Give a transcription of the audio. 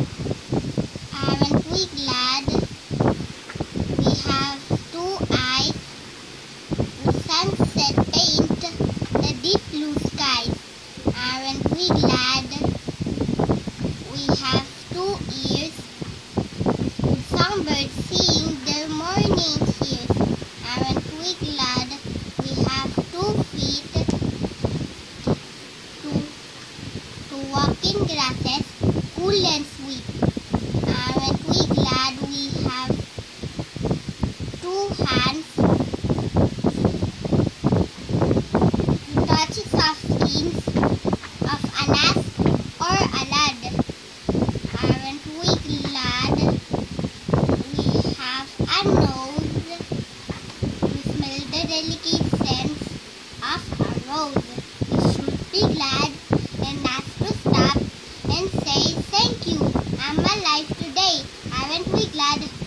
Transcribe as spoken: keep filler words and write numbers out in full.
Aren't we glad we have two eyes with sunset paint the deep blue skies? Aren't we glad we have two ears with songbirds sing their morning cheers? Aren't we glad we have two feet to, to walk in grasses cool and sweet? Aren't we glad we have two hands to touch soft skins of an ass or a lad? Aren't we glad we have a nose to smell the delicate scents of a rose? We should be glad and ask to stop and say thank you. I'm alive today. Aren't we glad?